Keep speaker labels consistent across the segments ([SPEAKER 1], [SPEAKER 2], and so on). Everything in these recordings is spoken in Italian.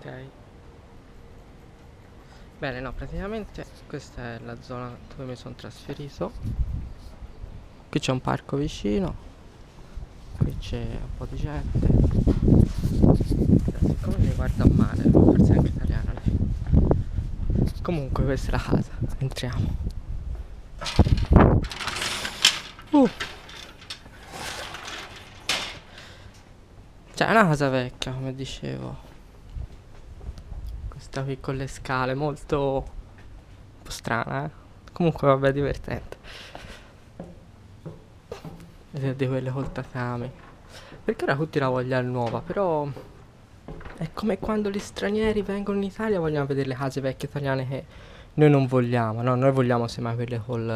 [SPEAKER 1] Ok. Bene, no, praticamente questa è la zona dove mi sono trasferito. Qui c'è un parco vicino, qui c'è un po' di gente. Siccome mi guarda male, forse è anche italiana alla fine. Comunque questa è la casa, entriamo. Cioè è una casa vecchia, come dicevo. Questa qui con le scale, molto un po' strana, eh. Comunque vabbè, divertente. Vedete di quelle col tatami. Perché ora tutti la vogliono nuova, però è come quando gli stranieri vengono in Italia e vogliono vedere le case vecchie italiane che noi non vogliamo, no? Noi vogliamo semmai quelle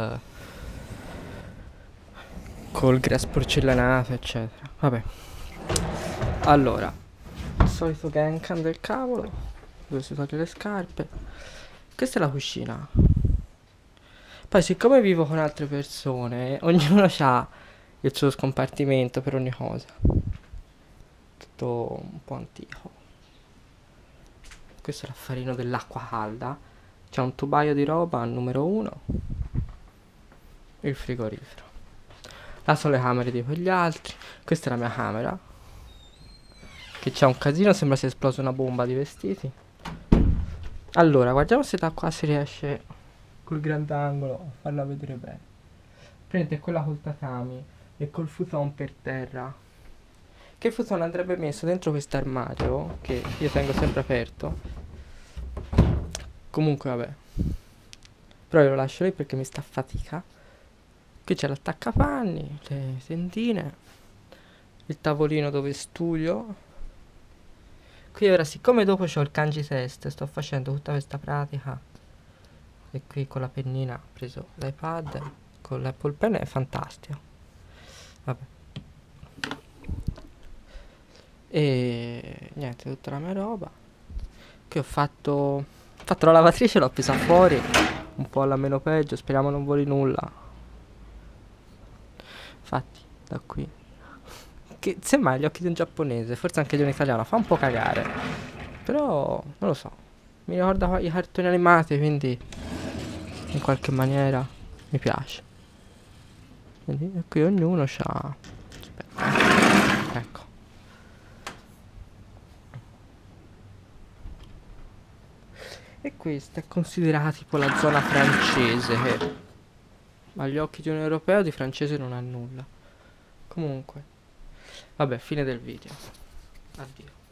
[SPEAKER 1] col grass porcellanato, eccetera. Vabbè. Allora, il solito Genkan del cavolo, dove si toglie le scarpe. Questa è la cucina. Poi siccome vivo con altre persone, ognuno ha il suo scompartimento per ogni cosa. Tutto un po' antico. Questo è l'affarino dell'acqua calda. C'è un tubaio di roba al numero 1. Il frigorifero. Là sono le camere di quegli altri. Questa è la mia camera. Che c'è un casino, sembra sia esplosa una bomba di vestiti. Allora, guardiamo se da qua si riesce col grandangolo a farla vedere bene. Prendete quella col tatami e col futon per terra. Che il futon andrebbe messo dentro questo armadio che io tengo sempre aperto. Comunque vabbè. Però io lo lascio lì perché mi sta a fatica. Qui c'è l'attaccapanni, le tendine, il tavolino dove studio. Qui ora, siccome dopo c'ho il kanji test, sto facendo tutta questa pratica. E qui con la pennina ho preso l'iPad, con l'Apple Pen è fantastico. Vabbè. E niente, tutta la mia roba. Qui ho fatto la lavatrice, l'ho presa fuori, un po' alla meno peggio, speriamo non voli nulla. Infatti, da qui. Che semmai gli occhi di un giapponese, forse anche di un italiano, fa un po' cagare. Però, non lo so. Mi ricorda i cartoni animati, quindi in qualche maniera mi piace. Quindi qui ognuno ha. Aspetta. Ecco. E questa è considerata tipo la zona francese che agli occhi di un europeo di francese non ha nulla. Comunque, vabbè, fine del video. Addio.